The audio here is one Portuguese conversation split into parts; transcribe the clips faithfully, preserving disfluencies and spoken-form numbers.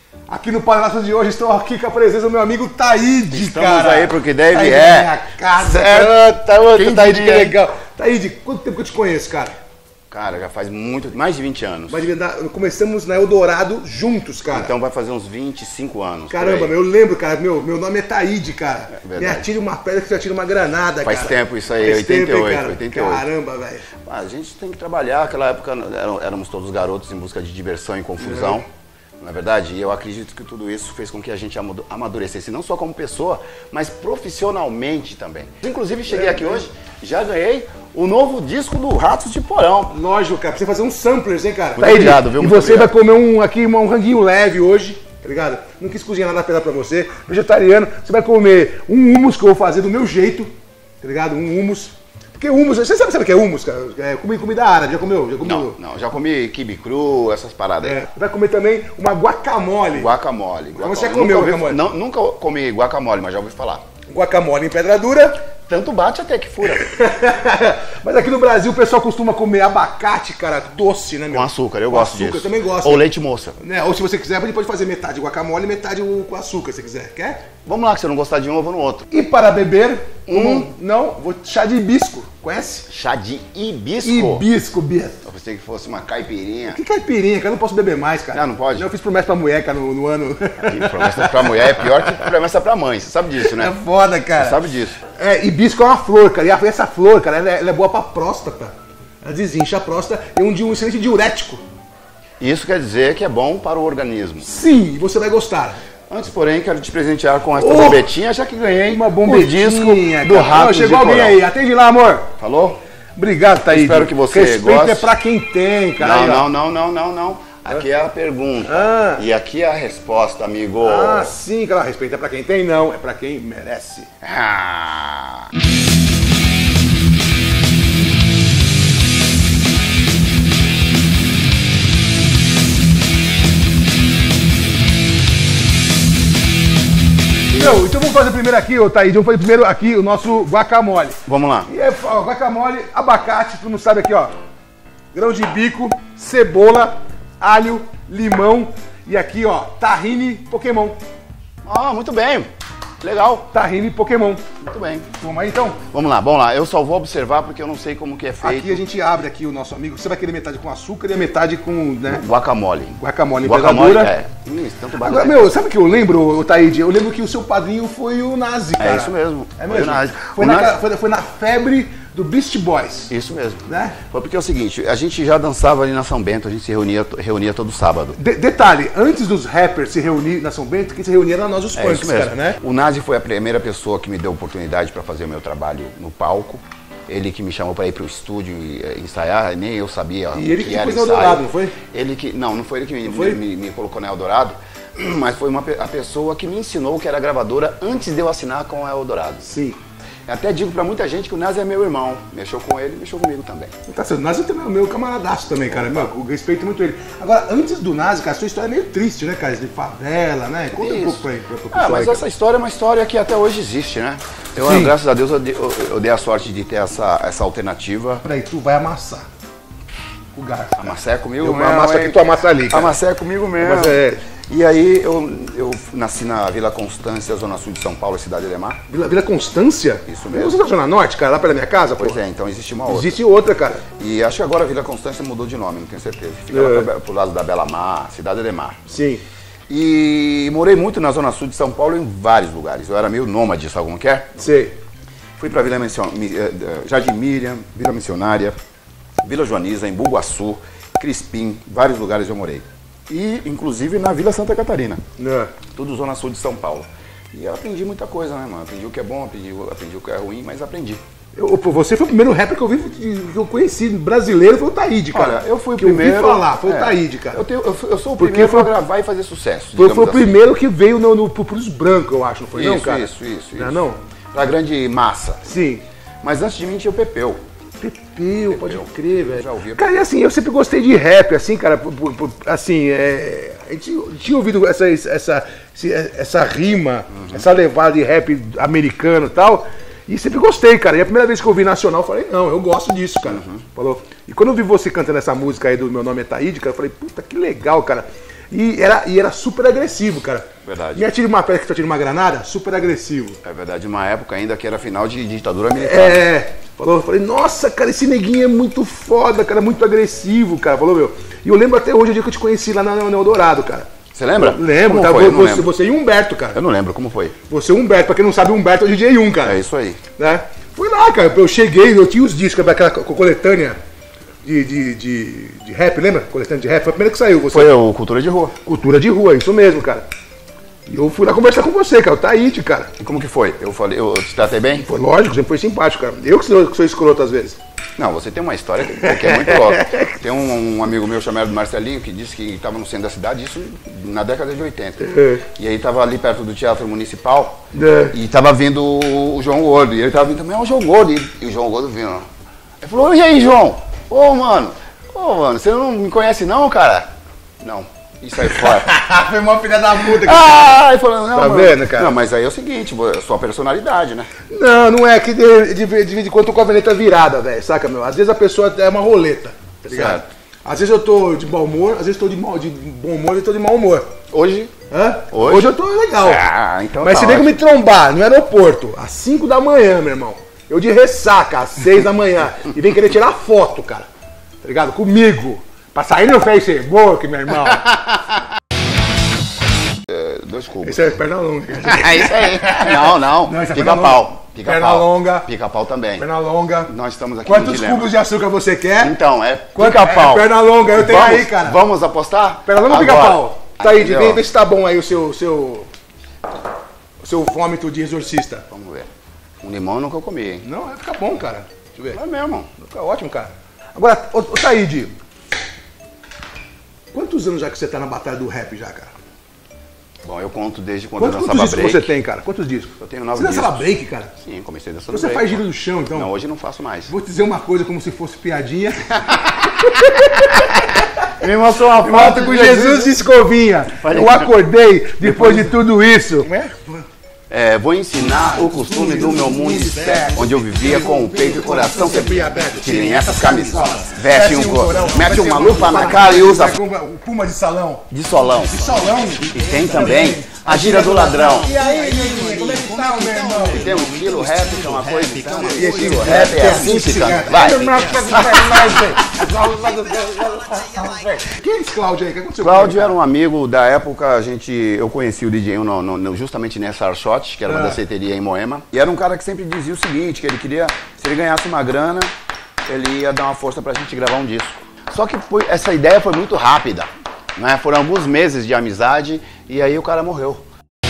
Aqui no Palhaço de hoje estou aqui com a presença do meu amigo Taíde, Estamos cara. aí pro que deve Taíde é. minha casa. Certo. Tá, Quem Taíde, que diria? legal. Taíde, quanto tempo que eu te conheço, cara? Cara, já faz muito, mais de vinte anos. Mas começamos na Eldorado juntos, cara. Então vai fazer uns vinte e cinco anos. Caramba, meu, eu lembro, cara, meu, meu nome é Taíde, cara. É Me atire uma pedra que você atira uma granada, Faz cara. tempo isso aí, Faz oitenta e oito, tempo, hein, cara? oitenta e oito. Caramba, velho. A gente tem que trabalhar, naquela época éramos todos garotos em busca de diversão e confusão. Uhum. Na verdade, e eu acredito que tudo isso fez com que a gente amadurecesse, não só como pessoa, mas profissionalmente também. Inclusive, cheguei É, aqui é. hoje, já ganhei o novo disco do Ratos de Porão. Lógico, cara, pra você fazer uns samplers, hein, cara? Muito obrigado, viu? E Muito você obrigado. vai comer um, aqui um ranguinho leve hoje, tá ligado? Não quis cozinhar nada pesado pra você, vegetariano. Você vai comer um hummus que eu vou fazer do meu jeito, tá ligado? Um hummus. Porque hummus, você sabe, sabe o que é hummus, cara? É comida, comida árabe, já comeu? Já comeu? Não, não, já comi quibe cru, essas paradas aí. É, vai comer também uma guacamole. Guacamole. Então você já Nunca comeu ouvi- guacamole? Não, nunca comi guacamole, mas já ouvi falar. Guacamole em pedra dura. Tanto bate até que fura. Mas aqui no Brasil o pessoal costuma comer abacate, cara, doce, né, meu? Com açúcar, eu Com gosto açúcar, disso. eu também gosto. Ou leite moça. Né? Ou se você quiser, você pode fazer metade guacamole e metade com açúcar, se quiser. Quer? Vamos lá, que se eu não gostar de um, eu vou no outro. E para beber, Hum. um, não, vou chá de hibisco. Conhece? Chá de hibisco. Hibisco, Bia. Eu pensei que fosse uma caipirinha. Que caipirinha, cara, eu não posso beber mais, cara. Não, não pode? Eu fiz promessa pra mulher, cara, no, no ano. E promessa pra mulher é pior que promessa pra mãe. Você sabe disso, né? É foda, cara. Você sabe disso. É, hibisco é uma flor, cara. E essa flor, cara, ela é, ela é boa pra próstata. Ela desincha a próstata e é um, di- um excelente diurético. Isso quer dizer que é bom para o organismo. Sim, e você vai gostar. Antes, porém, quero te presentear com esta Oh! bombetinha, já que ganhei Uma o bombetinha, disco do cara. Ratos Ó, de chegou alguém Porão. aí, atende lá, amor. Falou? Obrigado, Taíde. Espero que você Respeito goste. é pra quem tem, cara. Não, Aí, ó. não, não, não, não, não. Aqui é a pergunta. Ah. E aqui é a resposta, amigo. Ah, sim, cara. Respeito é pra quem tem, não. É pra quem merece. Ah. Meu, então vamos fazer primeiro aqui, ô Taíde. Vamos fazer primeiro aqui o nosso guacamole. Vamos lá. E é, ó, guacamole, abacate, todo mundo sabe aqui, ó. Grão de bico, cebola, alho, limão e aqui, ó, tahine Pokémon. Ah, muito bem. Legal. Tahine Pokémon. Muito bem. Vamos aí então? Vamos lá, vamos lá. Eu só vou observar porque eu não sei como que é feito. Aqui a gente abre aqui o nosso amigo. Você vai querer metade com açúcar e a metade com, né, Guacamole. guacamole em Guacamole, pedradura. é. Isso, tanto bate. Agora, meu, sabe o que eu lembro, ô, Taíde? Eu lembro que o seu padrinho foi o Nazi, cara. É isso mesmo. É Foi mesmo? o Nazi. Foi, O na, Nazi- foi, foi na febre do Beast Boys, Isso mesmo. né? Foi porque é o seguinte, a gente já dançava ali na São Bento, a gente se reunia, reunia todo sábado. De- detalhe, antes dos rappers se reunir na São Bento, quem se reunia era nós os É punks, isso mesmo. cara, né? O Nazi foi a primeira pessoa que me deu oportunidade para fazer o meu trabalho no palco. Ele que me chamou para ir para o estúdio e eh, ensaiar, nem eu sabia. E ele o que era pôs no ensaio. Eldorado, não foi? Ele que não, não foi ele que me, foi? me, me colocou na Eldorado, mas foi uma, pe- a pessoa que me ensinou que era gravadora antes de eu assinar com a Eldorado. Sim. Eu até digo para muita gente que o Nazi é meu irmão. Mexeu com ele, mexeu comigo também. Tá certo, o Nazi também é o meu camaradaço também, cara. Meu, eu respeito muito ele. Agora, antes do Nazi, cara, a sua história é meio triste, né, cara? De favela, né? Conta um Isso. pouco pra aí, pra, pra Ah, pessoal mas aí, essa história é uma história que até hoje existe, né? Eu, Sim. graças a Deus, eu dei, eu- eu dei a sorte de ter essa, essa alternativa. Peraí, tu vai amassar o garfo. cara. Amassar é comigo Eu mesmo. amasso aqui, hein? tu amassa ali, cara. Amassar é comigo mesmo. Mas é- E aí eu, eu nasci na Vila Constância, Zona Sul de São Paulo, cidade de Ademar. Vila, Vila Constância? Isso mesmo. Você tá na Zona Norte, cara? Lá perto da minha casa, Pois pô? é, então existe uma outra. Existe outra, cara. E acho que agora a Vila Constância mudou de nome, não tenho certeza. Fica É. lá pro, pro lado da Bela Mar, cidade de Ademar. Sim. E morei muito na Zona Sul de São Paulo em vários lugares. Eu era meio nômade, sabe como que é? Sei. Fui para Vila Missiona- Mi- eh, eh, Jardim Miriam, Vila Missionária, Vila Joaniza, em Bugaçu, Crispim, vários lugares eu morei. E, inclusive, na Vila Santa Catarina, É. tudo Zona Sul de São Paulo. E eu aprendi muita coisa, né, mano? Aprendi o que é bom, aprendi, aprendi o que é ruim, mas aprendi. Eu, pô, você foi o primeiro rapper que eu vi, que eu conheci brasileiro, foi o Taíde, cara. Olha, eu fui o que primeiro... eu vi falar, foi é, o Taíde, cara. Eu, tenho- eu fui- eu sou o Porque primeiro foi- pra gravar e fazer sucesso, Foi, digamos foi o assim. primeiro que veio no, no, pro- pros brancos, eu acho, não foi Isso, não, cara? isso, isso, Não é isso. não? Pra grande massa. Sim. Mas antes de mim tinha o Pepeu. Pepeu, pode crer, velho. Já ouvi. Cara, e assim, eu sempre gostei de rap, assim, cara, por- por- por- assim, é, a gente tinha ouvido essa, essa, esse- essa rima, Uhum. essa levada de rap americano e tal, e sempre gostei, cara. E a primeira vez que eu ouvi nacional, eu falei, não, eu gosto disso, cara. Uhum. Falou. E quando eu vi você cantando essa música aí do Meu Nome é Taíde, cara, eu falei, puta, que legal, cara. E era, e era super agressivo, cara. Verdade. Me atira uma pedra que tu atira uma granada, super agressivo. É verdade, uma época ainda que era final de ditadura militar. É, falou, falei, nossa, cara, esse neguinho é muito foda, cara, muito agressivo, cara, falou, meu. E eu lembro até hoje o dia que eu te conheci lá no Eldorado, cara. Você lembra? Eu lembro, como tá? Foi? Eu não Você, lembro. você e o Humberto, cara. Eu não lembro como foi. Você e o Humberto, pra quem não sabe, o Humberto é o D J um, cara. É isso aí. Né? Fui lá, cara, eu cheguei, eu tinha os discos, aquela coletânea de, de, de, de rap, lembra? Coletânea de rap, foi a primeira que saiu. Você... Foi o Cultura de Rua. Cultura de Rua, isso mesmo, cara. E eu fui lá conversar com você, cara, o Taíde, cara. E como que foi? Eu falei, eu te tratei bem? Foi lógico, sempre foi simpático, cara. Eu que sou, que sou escroto às vezes. Não, você tem uma história que, que é muito louca. Tem um, um amigo meu chamado Marcelinho que disse que estava no centro da cidade, isso na década de oitenta. É. E aí estava ali perto do Teatro Municipal É. e estava vendo o João Gordo. E ele estava vindo também, é o João Gordo. E, e o João Gordo vindo. Ele falou, e aí, João? Ô, mano, ô, mano, você não me conhece não, cara? Não. Isso aí fora. Foi uma filha da puta que... Ah, ele falou, não, Tá mano. vendo, cara? Não, mas aí é o seguinte, é sua personalidade, né? Não, não é que de, de, de vez em quando eu tô com a veneta virada, velho, saca, meu? Às vezes a pessoa é uma roleta, tá ligado? Certo. Às vezes eu tô de bom humor, às vezes eu tô de, mal, de bom humor, às vezes eu tô de mau humor. Hoje? Hã? Hoje? Hoje eu tô legal. Ah, então Mas tá se nego ótimo. me trombar no aeroporto às cinco da manhã, meu irmão, eu de ressaca às seis da manhã e vem querer tirar foto, cara, tá ligado? Comigo, pra sair no Facebook, meu irmão. É, dois cubos. Esse é perna longa. É isso aí. Não, não. Não, isso é perna Pica-pau. longa. Pica-pau. Perna longa. Pica-pau também. Perna longa. Nós estamos aqui Quantos no dilema. cubos de açúcar você quer? Então, é Quanto- pica-pau. é perna longa, eu tenho vamos, aí, cara. Vamos apostar? Perna longa ou Agora. pica-pau? Tá aí, Entendeu? vem ver se tá bom aí o seu, seu, o seu vômito de exorcista. Vamos ver. Um limão eu nunca comi, hein? Não, vai ficar bom, cara. Deixa eu ver. Não é mesmo. Vai ficar ótimo, cara. Agora, ô, ô Taíde, quantos anos já que você tá na batalha do rap já, cara? Bom, eu conto desde quando Quantos, eu quantos dançava discos break. você tem, cara? Quantos discos? Eu tenho nove Você dançava discos. break, cara? Sim, comecei dançando Você break. faz giro do chão, então? Não, hoje não faço mais. Vou te dizer uma coisa como se fosse piadinha. Me mostrou uma Foto com Jesus de escovinha. Falei. Eu acordei depois de tudo isso. É, vou ensinar o costume do meu mundo externo, onde eu vivia com o peito e o coração sempre aberto. Tirem essas camisolas, veste um corão, mete uma lupa na cara e usa O puma de salão. de solão. De salão. E tem também a gira do ladrão. E aí, neguinho, como é que tá, meu irmão? E tem um estilo rap, que é uma coisa então. E esse Estilo rap é assim que canta. Vai. Quem é esse Cláudio aí? O que aconteceu? Cláudio era um amigo da época, a gente, eu conheci o D J no, no, no, justamente nessa Arshot, que era uma Ah. danceteria em Moema. E era um cara que sempre dizia o seguinte, que ele queria, se ele ganhasse uma grana, ele ia dar uma força pra gente gravar um disco. Só que foi, essa ideia foi muito rápida, né? Foram alguns meses de amizade e aí o cara morreu.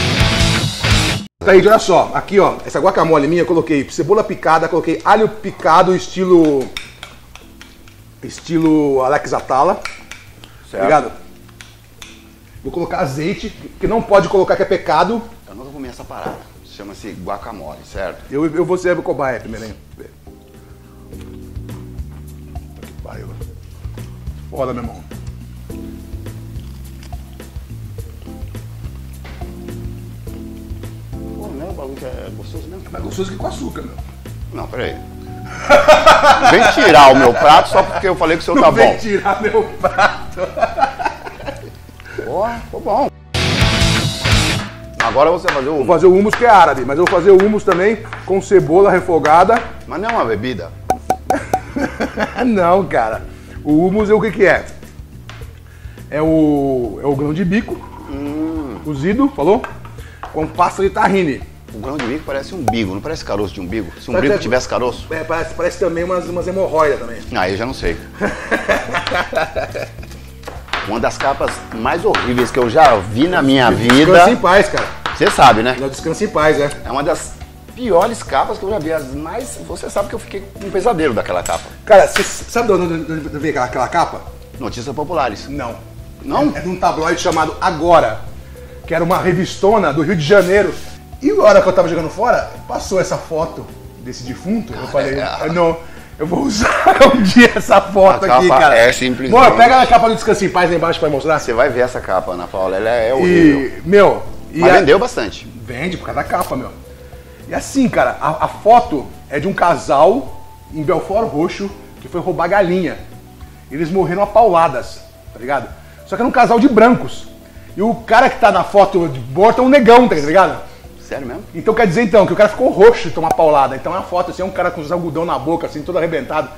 Tá aí, olha só, aqui ó, essa guacamole minha eu coloquei cebola picada, coloquei alho picado estilo estilo Alex Atala, Certo? ligado? Vou colocar azeite, que não pode colocar que é pecado. Eu nunca comi essa parada, chama-se guacamole, certo? Eu, eu vou ser o cobaia primeiro, hein? Vê. Que pariu. Foda, meu irmão. Pô, não é o bagulho que é gostoso mesmo? Mais gostoso que com açúcar, meu. Não, peraí. Vem tirar o meu prato só porque eu falei que o seu tá Não vem bom. tirar meu prato. Porra, ficou bom. Agora você vai fazer Vou o... fazer o hummus que é árabe, mas eu vou fazer o hummus também com cebola refogada. Mas não é uma bebida. Não, cara. O hummus é o que que é? É o, é o grão de bico, Hum, cozido, falou? Com pasta de tahine. o grão de bico parece um umbigo, não parece caroço de umbigo? Se um Parece- umbigo tivesse caroço, É, parece, parece também umas, umas hemorroidas também. aí eu já não sei. Uma das capas mais horríveis que eu já vi na minha vida. Descansa em paz, cara. Você sabe, né? Não, descansa em paz, é. É uma das piores capas que eu já vi. As mais. Você sabe que eu fiquei com um pesadelo daquela capa. Cara, você sabe de onde de onde veio aquela, aquela capa? Notícias populares. Não. Não? É de um tabloide chamado Agora, que era uma revistona do Rio de Janeiro. E na hora que eu tava jogando fora, passou essa foto desse defunto. Eu falei, é. não, eu vou usar um dia essa foto A aqui, capa cara. é simplesmente- Bom, pega a capa do Descanso em Paz lá embaixo pra mostrar. Você vai ver essa capa, Ana Paula. Ela é horrível. E, meu... E Mas a- vendeu bastante. Vende por causa da capa, meu. E assim, cara, a, a foto é de um casal em Belfort Roxo que foi roubar galinha. Eles morreram a pauladas, tá ligado? Só que era um casal de brancos. E o cara que tá na foto de morto é um negão, tá ligado? Sério mesmo? Então quer dizer então que o cara ficou roxo de tomar paulada. Então é uma foto assim, é um cara com os algodão na boca, assim, todo arrebentado.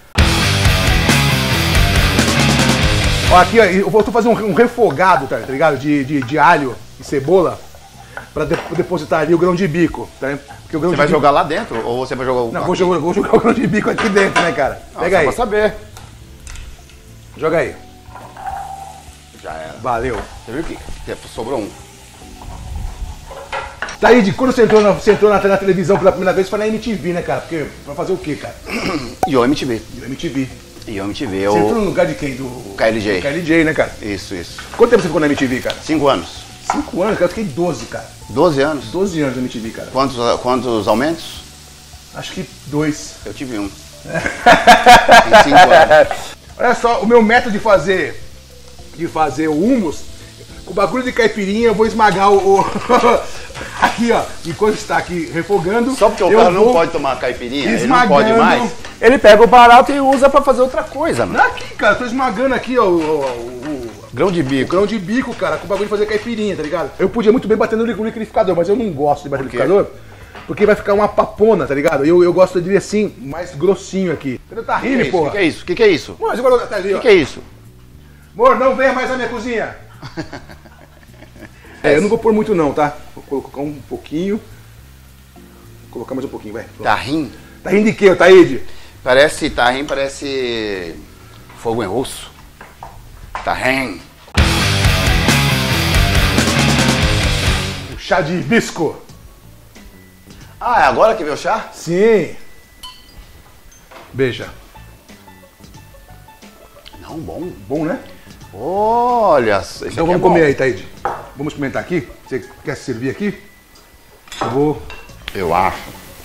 Ó, aqui, ó, eu vou fazer um, um refogado, tá ligado? De, de, de alho e cebola pra de, depositar ali o grão de bico, tá? Porque o grão Você de vai bico... jogar lá dentro ou você vai jogar o... Não, vou jogar, vou jogar o grão de bico aqui dentro, né, cara? Não, Pega só aí. pra saber. Joga aí. Já era. Valeu. Você viu que sobrou um. Taíde, quando você entrou, na, você entrou na, na televisão pela primeira vez, foi na M T V, né, cara? Porque pra fazer o quê, cara? E o M T V. E o M T V. E o M T V. Você Eu... entrou no lugar de quem? Do K L J. do K L J, né, cara? Isso, isso. Quanto tempo você ficou na M T V, cara? Cinco anos. Cinco anos, cara. Eu fiquei doze, cara. Doze anos. doze anos na M T V, cara. Quantos, quantos aumentos? Acho que dois. Eu tive um. Em cinco anos. Olha só, o meu método de fazer de fazer o hummus, com o bagulho de caipirinha, eu vou esmagar o... o aqui, ó, enquanto está aqui refogando. Só porque o eu cara não vou pode tomar caipirinha, ele não esmagando. pode mais. Ele pega o barato e usa pra fazer outra coisa, mano. Aqui, cara, eu tô esmagando aqui, ó, o, o, o, Grão de o bico. grão de bico, cara, com o bagulho de fazer caipirinha, tá ligado? Eu podia muito bem bater no liquidificador, mas eu não gosto de bater no quê? liquidificador, porque vai ficar uma papona, tá ligado? Eu, eu gosto de assim, mais grossinho aqui. Cadê o Que tahine, que é porra? isso? Que que é isso? Que que é isso? Mas agora tá ali, ó. Que que é isso? Amor, não venha mais na minha cozinha. É, eu não vou pôr muito não, tá? Vou colocar um pouquinho. Vou colocar mais um pouquinho, vai. Tahim? Tá rindo de quê, Taíde? Parece, tahim parece fogo em russo. Tahim. Chá de hibisco. Ah, é agora que veio o chá? Sim. Beija. Não, bom. Bom, né? Olha, esse Então aqui vamos é bom. comer aí, Taíde. Vamos experimentar aqui? Você quer se servir aqui? Eu vou... Eu acho.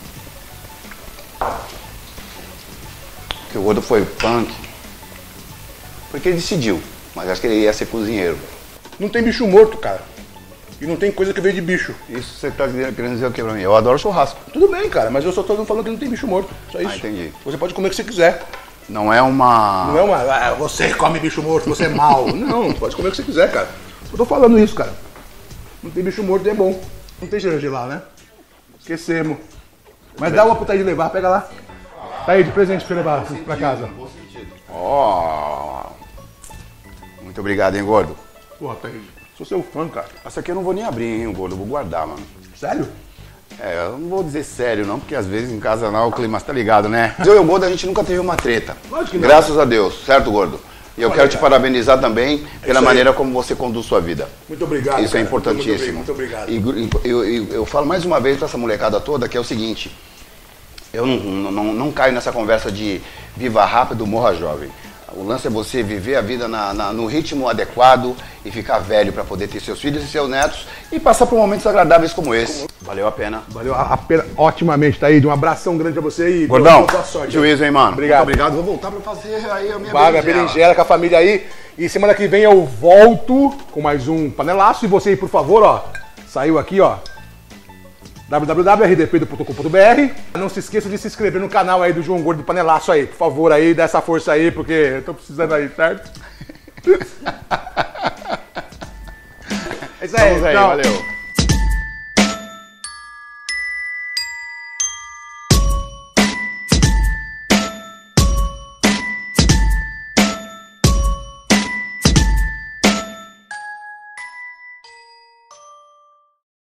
Que o gordo foi punk. Porque ele decidiu. Mas acho que ele ia ser cozinheiro. Não tem bicho morto, cara. E não tem coisa que veio de bicho. Isso você tá querendo dizer o que pra mim? Eu adoro churrasco. Tudo bem, cara, mas eu só tô falando que não tem bicho morto. Só isso. Ah, entendi. Você pode comer o que você quiser. Não é uma... Não é uma, ah, você come bicho morto, você é mal. Não, pode comer o que você quiser, cara. Eu tô falando isso, cara. Não tem bicho morto e é bom. Não tem cheiro de lá, né? Esquecemos. Mas dá uma pro Taíde levar, pega lá. Taíde, presente pra você levar pra casa. Ó. Muito obrigado, hein, gordo. Porra, Taíde, sou seu fã, cara. Essa aqui eu não vou nem abrir, hein, gordo. Eu vou guardar, mano. Sério? É, eu não vou dizer sério, não, porque às vezes em casa não, o clima tá ligado, né? Eu e o gordo, a gente nunca teve uma treta. Lógico que não. Graças a Deus, certo, gordo? E eu Olha, quero te cara. parabenizar também pela isso aí. maneira como você conduz sua vida. Muito obrigado. Isso é cara. importantíssimo. Muito, obrigado. E gru- e eu, eu- eu falo mais uma vez pra essa molecada toda que é o seguinte: eu não, não, não, não caio nessa conversa de viva rápido, morra jovem. O lance é você viver a vida na- na- no ritmo adequado e ficar velho pra poder ter seus filhos e seus netos e passar por momentos agradáveis como esse. Valeu a pena. Valeu a a pena otimamente, Taíde. Um abração grande pra você e Gordão, boa sorte. juízo, hein, mano? Obrigado. Muito obrigado. Vou voltar pra fazer aí a minha Vaga, berinjela. berinjela com a família aí. E semana que vem eu volto com mais um panelaço. E você aí, por favor, ó, saiu aqui, ó, w w w ponto r d p ponto com ponto b r. Não se esqueça de se inscrever no canal aí do João Gordo do Panelaço aí. Por favor aí, dá essa força aí, porque eu tô precisando aí, certo? É isso aí, Vamos aí, então. valeu.